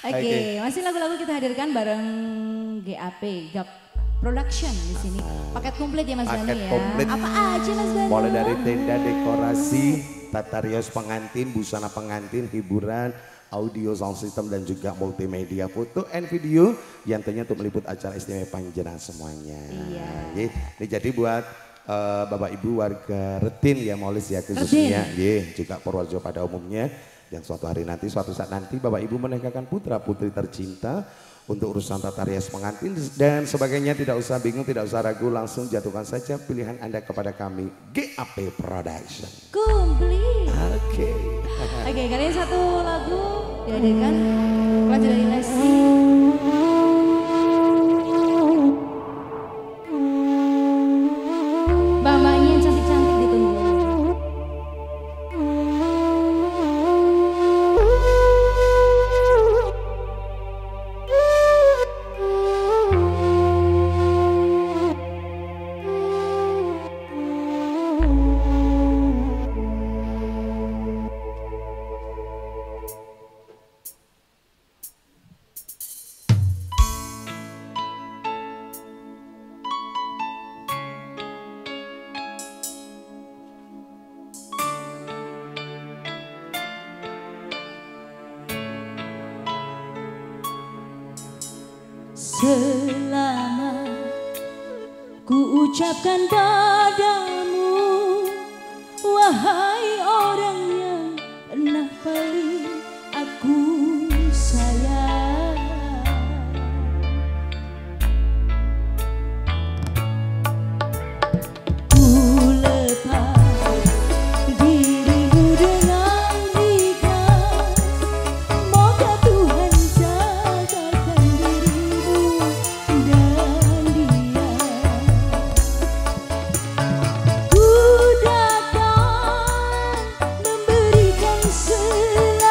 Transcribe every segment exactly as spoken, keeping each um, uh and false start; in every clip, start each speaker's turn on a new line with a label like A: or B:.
A: Oke, okay, masih lagu-lagu kita hadirkan bareng G A P, Gap Production di sini. Paket komplit ya Mas Bani ya.
B: Komplit.
A: Apa aja Mas Bani?
B: Mulai dari tenda, dekorasi, tata rias pengantin, busana pengantin, hiburan, audio sound system dan juga multimedia foto and video yang tentunya untuk meliput acara istimewa panjenengan semuanya.
A: Iya.
B: Ini jadi buat uh, Bapak Ibu warga Retin ya Maulis ya khususnya, ye, juga Purworejo pada umumnya. Yang suatu hari nanti, suatu saat nanti Bapak Ibu menikahkan putra putri tercinta untuk urusan tata rias pengantin dan sebagainya, tidak usah bingung, tidak usah ragu, langsung jatuhkan saja pilihan Anda kepada kami G A P Production.
A: Komplit.
B: Oke. Okay.
A: Oke, okay, kali ini satu lagu dihadirkan lagu dari Lesti. Mbak-mbaknya yang cantik-cantik ditunggu. Selamat ku ucapkan padamu, wahai orang yang pernah paling aku sayang. Ku lepas dirimu dengan ikhlas, moga Tuhan jagakan dirimu dan dia. Ku datang memberikan selamat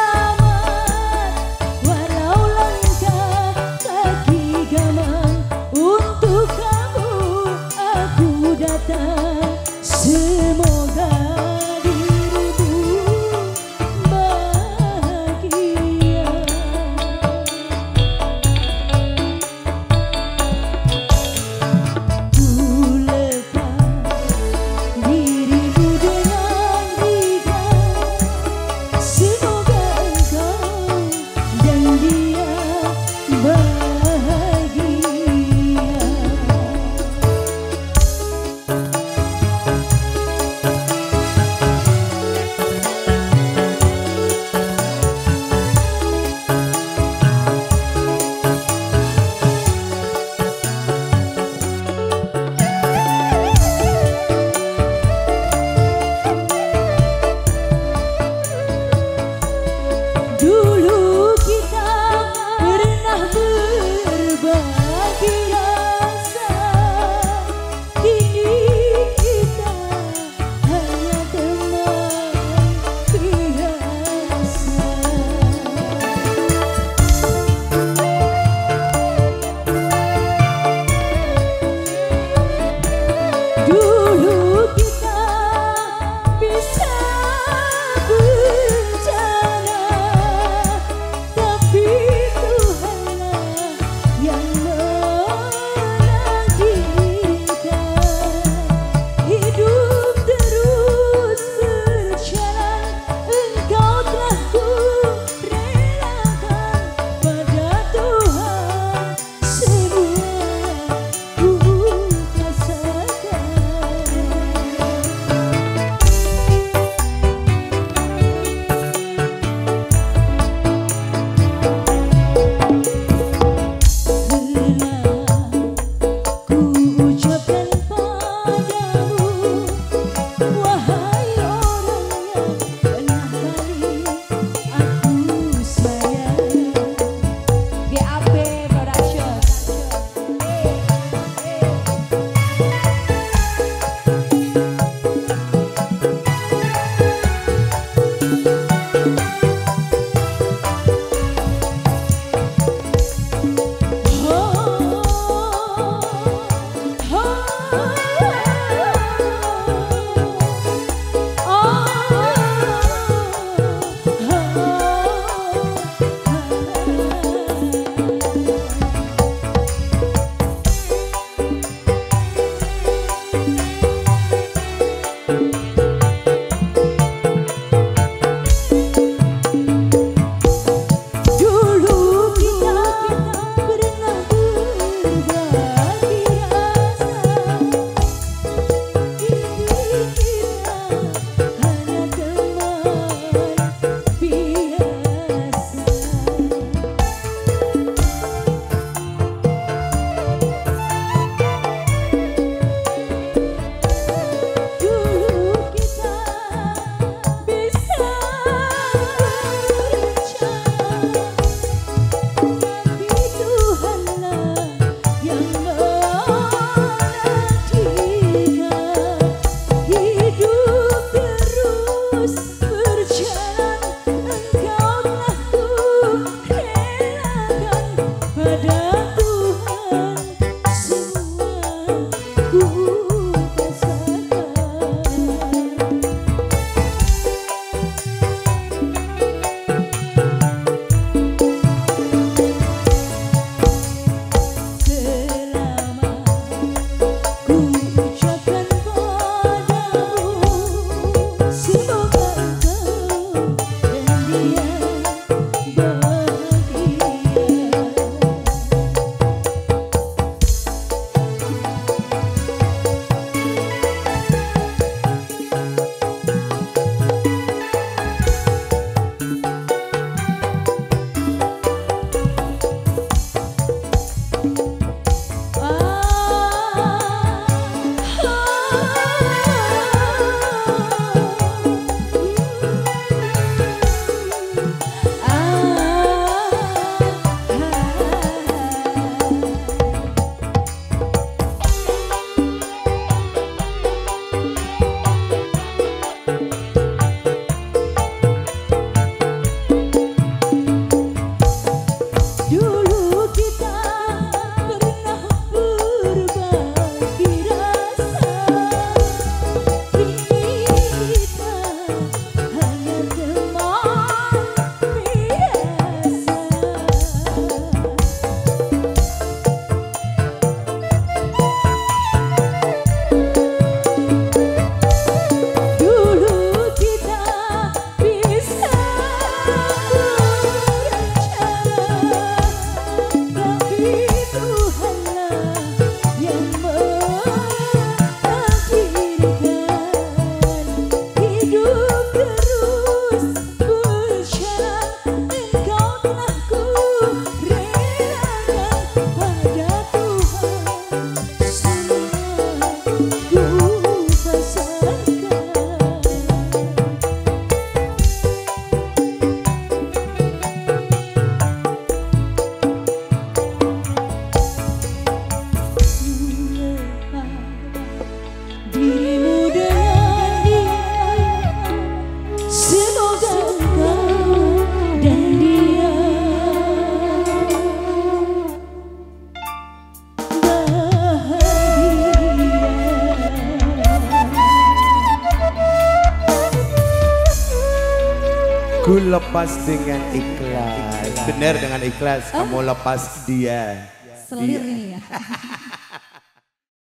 B: Ku lepas dengan ikhlas. Benar dengan ikhlas kamu lepas dia.
A: Selir ini ya.